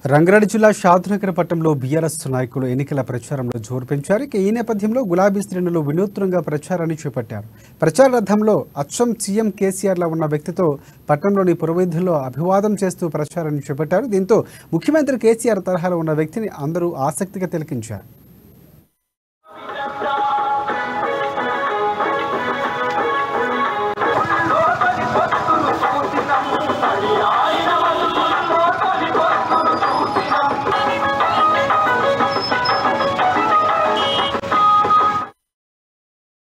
రంగారెడ్డి జిల్లా షాద్నగర్ పట్టణంలో బీఆర్ఎస్ నాయకులు ఎన్నికల ప్రచారంలో జోరు పెంచారు. ఈ నేపథ్యంలో గులాబీ శ్రేణులు వినూత్నంగా ప్రచారాన్ని చేపట్టారు. ప్రచార రథంలో అచ్చం సీఎం కేసీఆర్లా ఉన్న వ్యక్తితో పట్టణంలోని పురవీధుల్లో అభివాదం చేస్తూ ప్రచారాన్ని చేపట్టారు. దీంతో ముఖ్యమంత్రి కేసీఆర్ తరహాలో ఉన్న వ్యక్తిని అందరూ ఆసక్తిగా తిలకించారు.